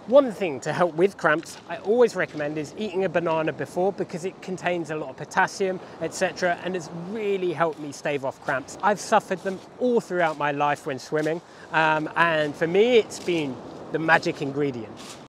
One thing to help with cramps I always recommend is eating a banana before, because it contains a lot of potassium, etc., and has really helped me stave off cramps. I've suffered them all throughout my life when swimming, and for me it's been the magic ingredient.